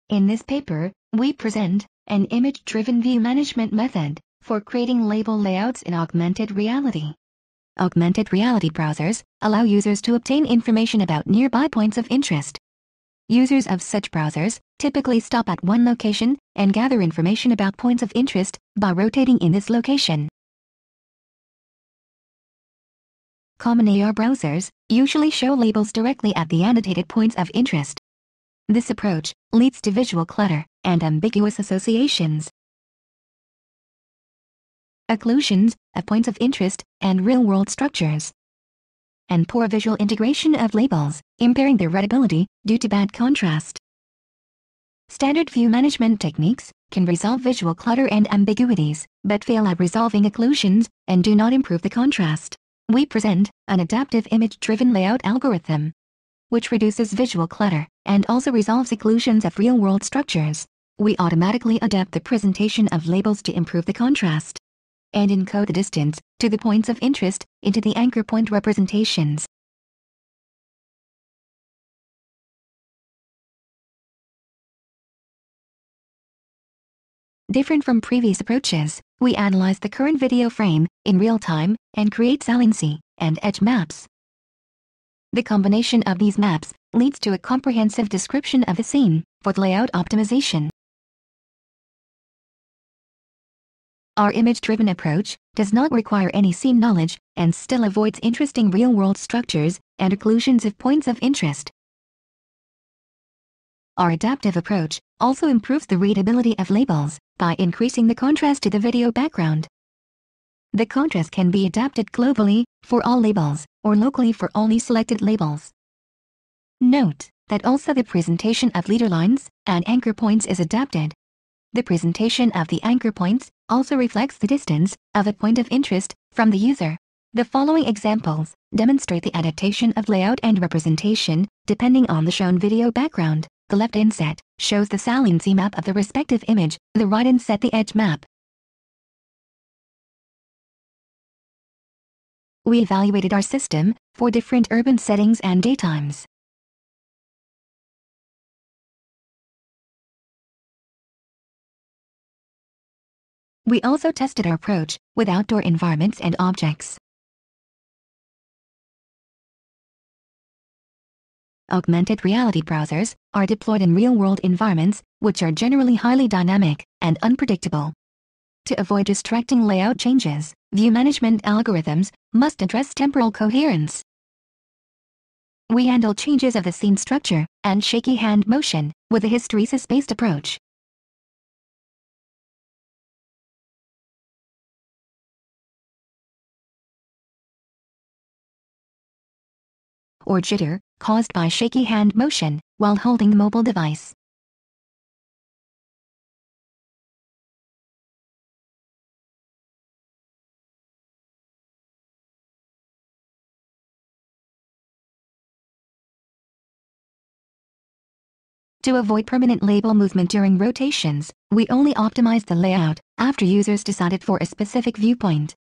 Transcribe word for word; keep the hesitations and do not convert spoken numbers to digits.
In this paper, we present an image-driven view management method for creating label layouts in augmented reality. Augmented reality browsers allow users to obtain information about nearby points of interest. Users of such browsers typically stop at one location and gather information about points of interest by rotating in this location. Common A R browsers usually show labels directly at the annotated points of interest. This approach leads to visual clutter and ambiguous associations. Occlusions of points of interest and real-world structures. And poor visual integration of labels, impairing their readability due to bad contrast. Standard view management techniques can resolve visual clutter and ambiguities, but fail at resolving occlusions and do not improve the contrast. We present an adaptive image-driven layout algorithm, which reduces visual clutter and also resolves occlusions of real-world structures. We automatically adapt the presentation of labels to improve the contrast and encode the distance to the points of interest into the anchor point representations. Different from previous approaches, we analyze the current video frame in real time and create saliency and edge maps. The combination of these maps leads to a comprehensive description of the scene for the layout optimization. Our image-driven approach does not require any scene knowledge and still avoids interesting real-world structures and occlusions of points of interest. Our adaptive approach also improves the readability of labels by increasing the contrast to the video background. The contrast can be adapted globally for all labels or locally for only selected labels. Note that also the presentation of leader lines and anchor points is adapted. The presentation of the anchor points also reflects the distance of a point of interest from the user. The following examples demonstrate the adaptation of layout and representation depending on the shown video background. The left inset shows the saliency map of the respective image, the right inset the edge map. We evaluated our system for different urban settings and daytimes. We also tested our approach with outdoor environments and objects. Augmented reality browsers are deployed in real-world environments which are generally highly dynamic and unpredictable. To avoid distracting layout changes, view management algorithms must address temporal coherence. We handle changes of the scene structure and shaky hand motion with a hysteresis-based approach. Or jitter, caused by shaky hand motion while holding the mobile device. To avoid permanent label movement during rotations, we only optimize the layout after users decided for a specific viewpoint.